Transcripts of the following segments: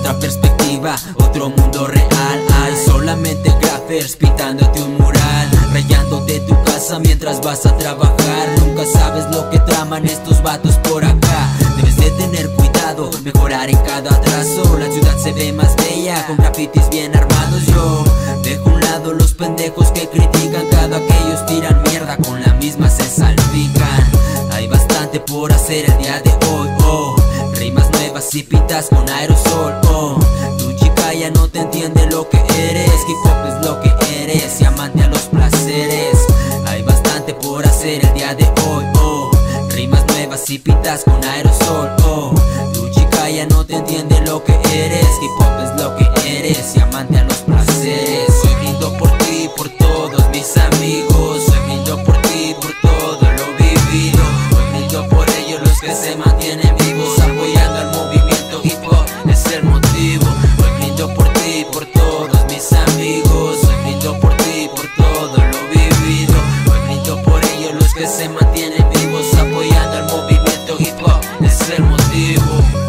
otra perspectiva, otro mundo real. Hay solamente graffers pintándote un mural, rayándote tu casa mientras vas a trabajar. Nunca sabes lo que traman estos vatos por acá. Debes de tener cuidado, mejorar en cada trazo. La ciudad se ve más bella con grafitis bien armados. Yo dejo a un lado los pendejos que critican, cada que ellos tiran mierda con la misma se salpican. Hay bastante por hacer el día de hoy, oh. Rimas nuevas y pintas con aerosol, oh. Tu chica ya no te entiende lo que eres. Hip hop es lo que eres y amante a los placeres. Hay bastante por hacer el día de hoy, oh. Rimas nuevas y pintas con aerosol, oh. Tu chica ya no te entiende lo que eres. Hip hop es lo que eres y amante a los placeres. Hoy brindo por ti, por todos mis amigos. Hoy brindo por ti, por todo lo vivido. Hoy brindo por ellos los que se mantienen vivos, apoyando al movimiento hip hop, es el motivo. Hoy brindo por ti, por todos mis amigos. Hoy brindo por ti, por todo lo vivido. Hoy brindo por ellos los que se mantienen vivos, apoyando al movimiento hip hop, es el motivo.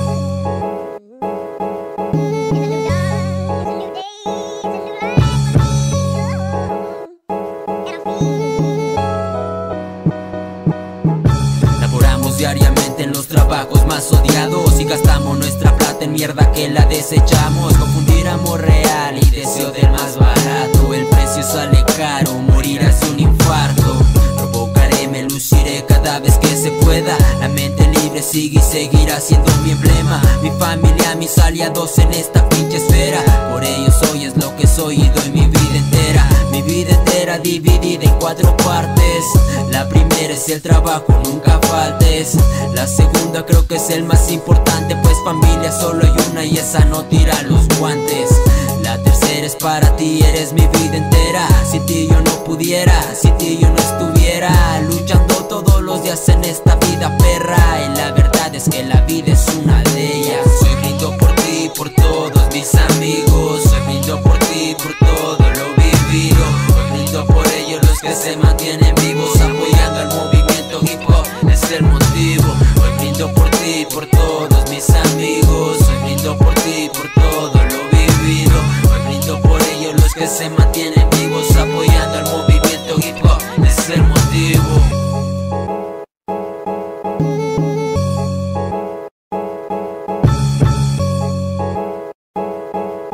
Diariamente en los trabajos más odiados y gastamos nuestra plata en mierda que la desechamos. Confundir amor real y deseo del más barato. El precio sale caro, morirás de un infarto. Provocaré, me luciré cada vez que se pueda. La mente libre sigue y seguirá siendo mi emblema. Mi familia, mis aliados en esta pinche esfera. Por ellos hoy es lo que soy y doy mi vida entera. Mi vida entera dividida en 4 partes. La primera es el trabajo, nunca faltes. La segunda creo que es el más importante, pues familia solo hay una y esa no tira los guantes. La tercera es para ti, eres mi vida entera. Sin ti yo no pudiera, sin ti yo no estuviera luchando todos los días en esta vida perra. Y la verdad es que la vida es una de ellas. Hoy brindo por ti, por todos mis amigos. Hoy brindo por ti, por todo lo vivido. Hoy brindo por ellos los que se mantienen vivos, apoyando al movimiento hip hop, es el motivo. Hoy brindo por ti, por todos mis amigos. Hoy brindo por ti, por todo lo vivido. Hoy brindo por ellos los que se mantienen vivos, apoyando al movimiento hip hop, es el motivo.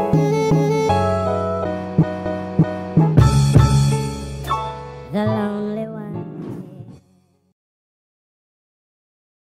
The lonely